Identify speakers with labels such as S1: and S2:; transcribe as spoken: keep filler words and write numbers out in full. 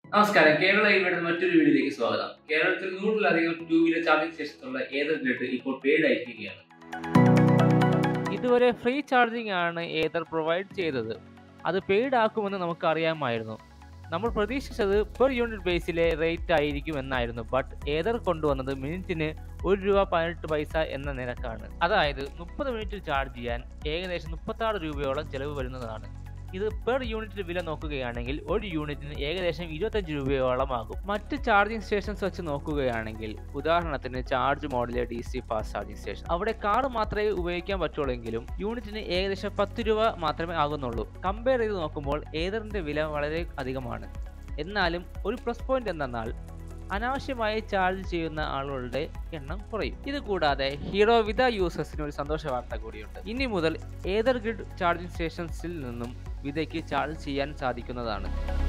S1: നമസ്കാരം. കേരള ഇവിടെ മറ്റൊരു വീഡിയോയിലേക്ക് സ്വാഗതം. കേരളത്തിൽ നൂറിലധികം ടൂ വീലർ ചാർജിംഗ് സ്റ്റേഷനുള്ള ഏതർ ഗ്രിഡ് ഇപ്പോൾ പെയ്ഡ് ആയിരിക്കുകയാണ്.
S2: ഇതുവരെ ഫ്രീ ചാർജിംഗ് ആണ് ഏതർ പ്രൊവൈഡ് ചെയ്തത്. അത് പെയ്ഡ് ആക്കുമെന്ന് നമുക്ക് അറിയാമായിരുന്നു. നമ്മൾ പ്രതീക്ഷിച്ചത് പെർ യൂണിറ്റ് ബേസിലെ റേറ്റ് ആയിരിക്കും എന്നായിരുന്നു. ബട്ട് ഏതർ കൊണ്ടുവന്നത് മിനിറ്റിന് ഒരു രൂപ പതിനെട്ട് പൈസ എന്ന നിരക്കാണ്. അതായത് മുപ്പത് മിനിറ്റ് ചാർജ് ചെയ്യാൻ ഏകദേശം മുപ്പത്താറ് രൂപയോളം ചെലവ് വരുന്നതാണ്. ഇത് പെർ യൂണിറ്റ് വില നോക്കുകയാണെങ്കിൽ ഒരു യൂണിറ്റിന് ഏകദേശം ഇരുപത്തഞ്ച് രൂപയോളം ആകും. മറ്റ് ചാർജിംഗ് സ്റ്റേഷൻസ് വെച്ച് നോക്കുകയാണെങ്കിൽ ഉദാഹരണത്തിന് ചാർജ് മോഡിലെ D C fast charging station, അവിടെ കാർ മാത്രമേ ഉപയോഗിക്കാൻ പറ്റുള്ളെങ്കിലും യൂണിറ്റിന് ഏകദേശം പത്ത് രൂപ മാത്രമേ ആകുന്നുള്ളൂ. കമ്പയർ ചെയ്ത് നോക്കുമ്പോൾ ഏതറിന്റെ വില വളരെ അധികമാണ്. എന്നാലും ഒരു പ്ലസ് പോയിന്റ് എന്തെന്നാൽ അനാവശ്യമായി ചാർജ് ചെയ്യുന്ന ആളുകളുടെ എണ്ണം കുറയും. ഇത് കൂടാതെ ഹീറോ വിത യൂസേഴ്സിന് ഒരു സന്തോഷ വാർത്ത കൂടിയുണ്ട്. ഇനി മുതൽ ഏതർ ഗ്രിഡ് ചാർജിംഗ് സ്റ്റേഷൻസിൽ നിന്നും വിതയ്ക്ക് ചാർജ് ചെയ്യാൻ സാധിക്കുന്നതാണ്.